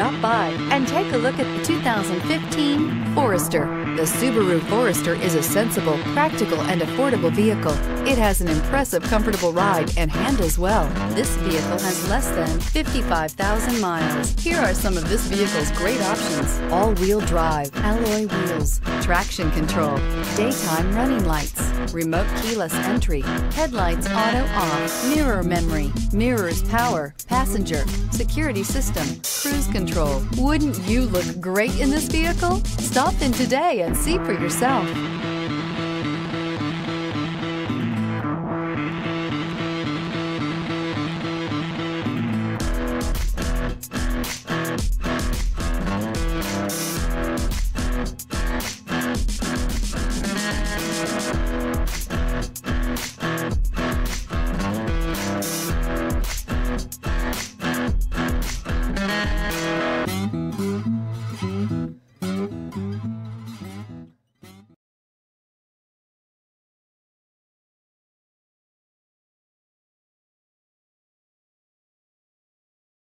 Stop by and take a look at the 2015 Forester. The Subaru Forester is a sensible, practical, and affordable vehicle. It has an impressive, comfortable ride and handles well. This vehicle has less than 55,000 miles. Here are some of this vehicle's great options: all-wheel drive, alloy wheels, traction control, daytime running lights, remote keyless entry, headlights auto off, mirror memory, mirrors power, passenger, security system, cruise control. Wouldn't you look great in this vehicle? Stop in today and see for yourself.